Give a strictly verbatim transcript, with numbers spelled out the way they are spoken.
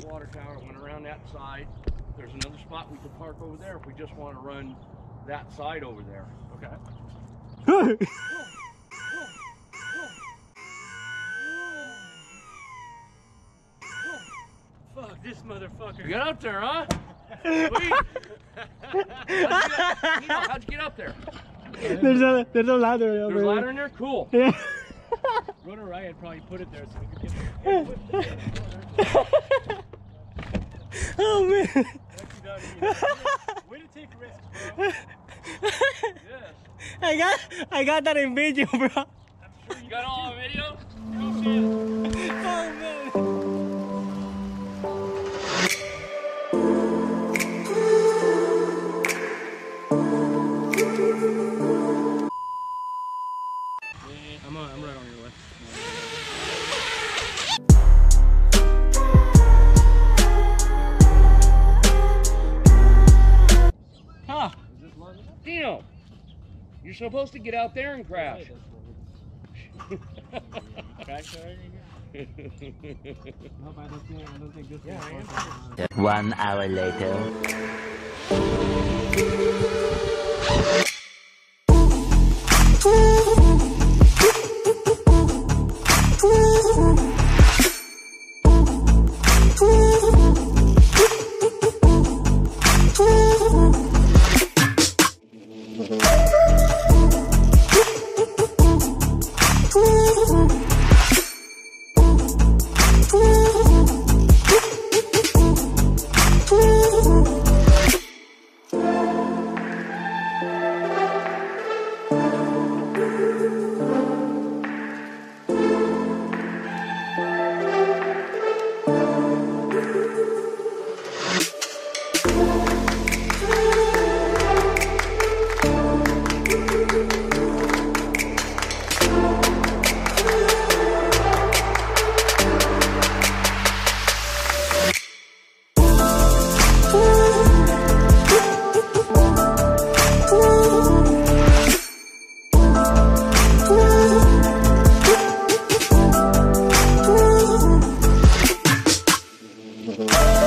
water tower, went around that side. There's another spot we could park over there if we just want to run that side over there. Okay. Fuck this motherfucker. You got up there, huh? Sweet. how'd, you get, you know, how'd you get up there? There's a there's a ladder over There's a there. ladder in there? Cool. Yeah. Run or I'd probably put it there so we could get it. Oh man. Way to take risks, bro. Yes. I got I got that in video, bro. I'm sure you got all the video? Go see it. Oh man. I'm, on, I'm right on your left. Huh. Dino, you're supposed to get out there and crash. Crash already? Nope, I don't think, I don't think this Yeah, one. I am. One hour later. Oh,